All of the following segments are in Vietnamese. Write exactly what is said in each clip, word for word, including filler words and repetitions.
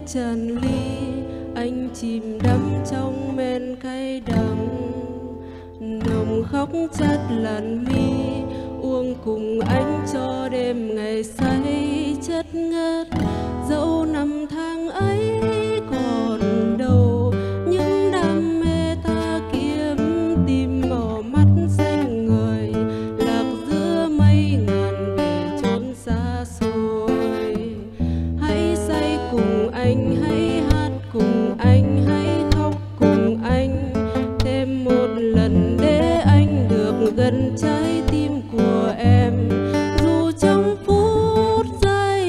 tràn ly, anh chìm đắm trong men cay đắng, nồng khóc chất làn mi, uống cùng anh cho đêm ngày say chất ngất. Dẫu năm tháng ấy còn đâu, những đam mê ta kiếm tìm màu mắt xanh người, lạc giữa mây ngàn về chốn xa xôi. Hãy say cùng anh, hãy hát cùng anh, hãy khóc cùng anh thêm một lần để anh được gần trái tim của em. Dù trong phút giây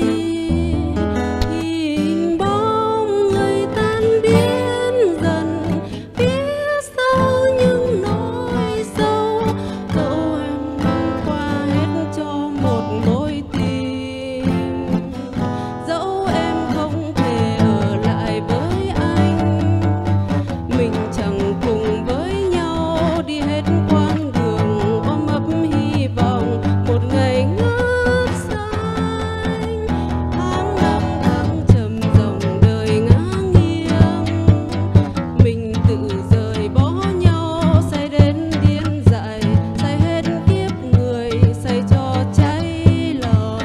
hình bóng người tan biến dần phía sau những nỗi sâu, dẫu em mang qua hết cho một mối tình, dẫu em không thể ở lại với anh, mình chẳng cùng với nhau đi hết quãng đường ôm ấp hy vọng một ngày ngất xanh. Tháng năm tháng trầm dòng đời ngả nghiêng, mình tự rời bỏ nhau, say đến điên dại, say hết kiếp người, say cho cháy lòng.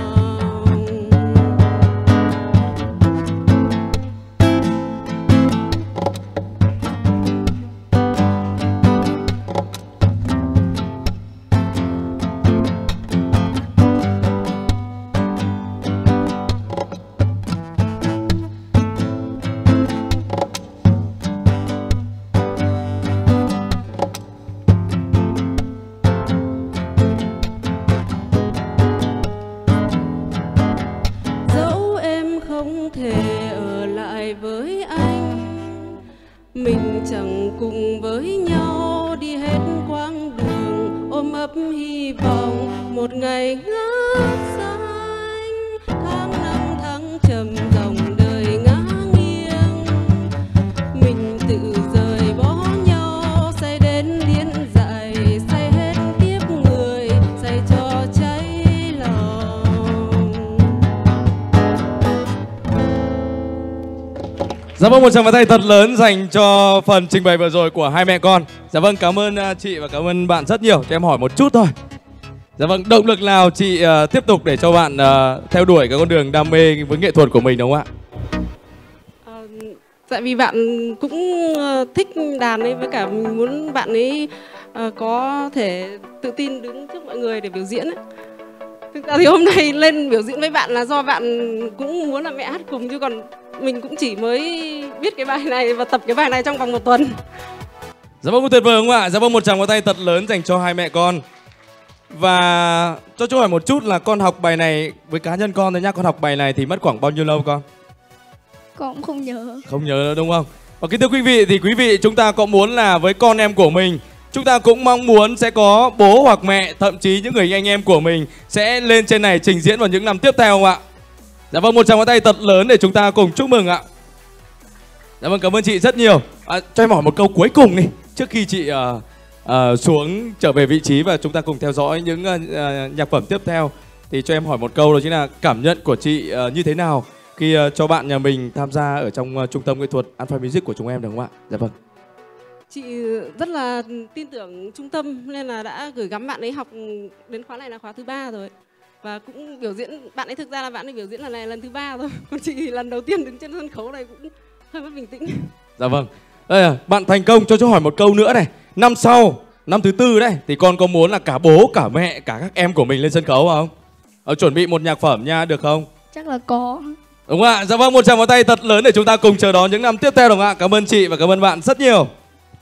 Dẫu em không thể ở lại với anh, mình chẳng cùng với nhau đi hết quãng đường ôm ấp hy vọng một ngày ngất xanh. Tháng năm tháng trầm dòng đời ngả nghiêng, mình tự rời bỏ nhau, say đến điên dại, say hết kiếp người, say cho cháy lòng. Dạ vâng, một tràng pháo tay thật lớn dành cho phần trình bày vừa rồi của hai mẹ con. Dạ vâng, cảm ơn uh, chị và cảm ơn bạn rất nhiều. Cho em hỏi một chút thôi. Dạ vâng, động lực nào chị uh, tiếp tục để cho bạn uh, theo đuổi cái con đường đam mê với nghệ thuật của mình đúng không ạ? Ờ, tại vì bạn cũng ờ, thích đàn ấy, với cả mình muốn bạn ấy ờ, có thể tự tin đứng trước mọi người để biểu diễn ấy. Thực ra thì hôm nay lên biểu diễn với bạn là do bạn cũng muốn là mẹ hát cùng, chứ còn mình cũng chỉ mới biết cái bài này và tập cái bài này trong vòng một tuần. Dạ vâng, tuyệt vời không ạ? Dạ vâng, một tràng pháo tay thật lớn dành cho hai mẹ con. Và cho cho hỏi một chút là con học bài này, với cá nhân con thôi nhá, con học bài này thì mất khoảng bao nhiêu lâu con? Con cũng không nhớ. Không nhớ nữa đúng không? Và kính thưa quý vị, thì quý vị chúng ta có muốn là với con em của mình, chúng ta cũng mong muốn sẽ có bố hoặc mẹ, thậm chí những người anh em của mình sẽ lên trên này trình diễn vào những năm tiếp theo không ạ? Dạ vâng, một tràng pháo tay thật lớn để chúng ta cùng chúc mừng ạ. Dạ vâng, cảm ơn chị rất nhiều. À, cho em hỏi một câu cuối cùng đi, trước khi chị uh, uh, xuống trở về vị trí và chúng ta cùng theo dõi những uh, uh, nhạc phẩm tiếp theo. Thì cho em hỏi một câu đó chính là cảm nhận của chị uh, như thế nào khi uh, cho bạn nhà mình tham gia ở trong uh, trung tâm nghệ thuật Alpha Music của chúng em được không ạ? Dạ vâng. Chị rất là tin tưởng trung tâm nên là đã gửi gắm bạn ấy học đến khóa này là khóa thứ ba rồi. Và cũng biểu diễn, bạn ấy thực ra là bạn ấy biểu diễn lần này lần thứ ba thôi. Còn chị thì lần đầu tiên đứng trên sân khấu này cũng hơi mất bình tĩnh. Dạ vâng. Đây là bạn thành công, cho cho hỏi một câu nữa này. Năm sau, năm thứ tư đấy, thì con có muốn là cả bố, cả mẹ, cả các em của mình lên sân khấu không? Ờ, chuẩn bị một nhạc phẩm nha, được không? Chắc là có. Đúng ạ. Dạ vâng, một tràng pháo tay thật lớn để chúng ta cùng chờ đón những năm tiếp theo đồng ạ. Cảm ơn chị và cảm ơn bạn rất nhiều.